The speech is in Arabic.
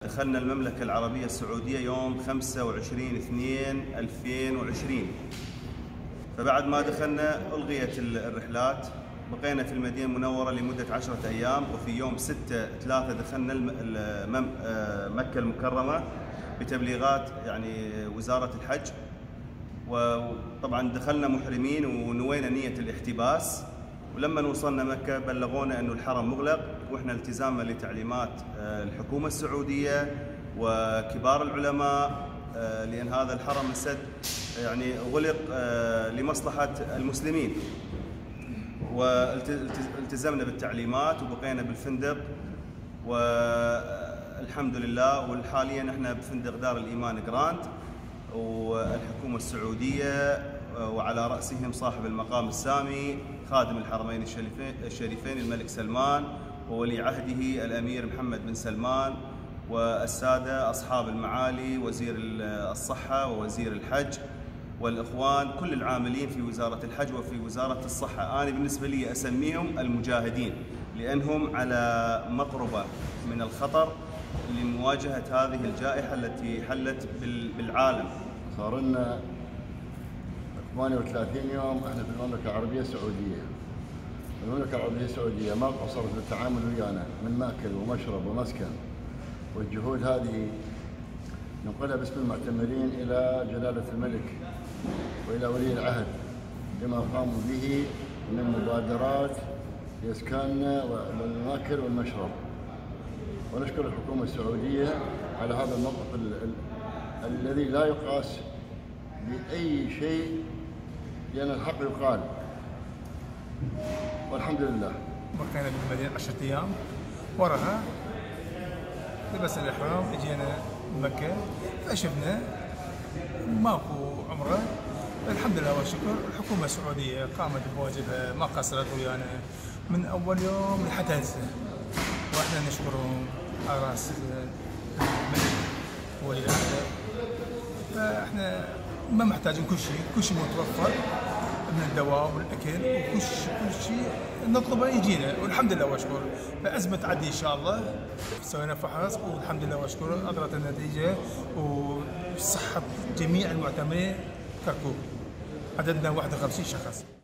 دخلنا المملكة العربية السعودية يوم 25/2/2020. فبعد ما دخلنا ألغيت الرحلات، بقينا في المدينة المنورة لمدة 10 أيام، وفي يوم 6/3 دخلنا مكة المكرمة بتبليغات يعني وزارة الحج. وطبعا دخلنا محرمين ونوينا نية الاحتباس، ولما وصلنا مكة بلغونا أنه الحرم مغلق، وإحنا التزاما لتعليمات الحكومة السعودية وكبار العلماء، لأن هذا الحرم السد يعني غلق لمصلحة المسلمين، والتزمنا بالتعليمات وبقينا بالفندق والحمد لله. وحاليا احنا بفندق دار الإيمان جراند، والحكومة السعودية وعلى رأسهم صاحب المقام السامي خادم الحرمين الشريفين الملك سلمان، وولي عهده الأمير محمد بن سلمان، والسادة أصحاب المعالي وزير الصحة ووزير الحج، والإخوان كل العاملين في وزارة الحج وفي وزارة الصحة. أنا بالنسبة لي أسميهم المجاهدين، لأنهم على مقربة من الخطر لمواجهة هذه الجائحة التي حلت بالعالم. صار لنا 38 يوم احنا في المملكة العربية السعودية. المملكة العربية السعودية ما قصرت بالتعامل ويانا من ماكل ومشرب ومسكن، والجهود هذه ننقلها باسم المعتمرين إلى جلالة الملك وإلى ولي العهد لما قاموا به من مبادرات لإسكاننا والماكل والمشرب. ونشكر الحكومة السعودية على هذا الموقف الذي لا يقاس بأي شيء، لأن الحق يقال، والحمد لله. بقينا بالمدينة 10 أيام، وراها لبسنا الإحرام اجينا مكة، فشفنا ماكو عمرة. الحمد لله والشكر، الحكومة السعودية قامت بواجبها، ما قصرت ويانا من أول يوم لحتى هسه، واحنا نشكرهم على راس الملك ولي العهد. فاحنا ما محتاجين كل شيء متوفر من الدواء والاكل، وكل شيء نطلبه يجينا، والحمد لله واشكر. فازمه تعدي ان شاء الله. سوينا فحص والحمد لله واشكر، اظهرت النتيجه وصحه جميع المعتمرين كركوك. عددنا 51 شخص.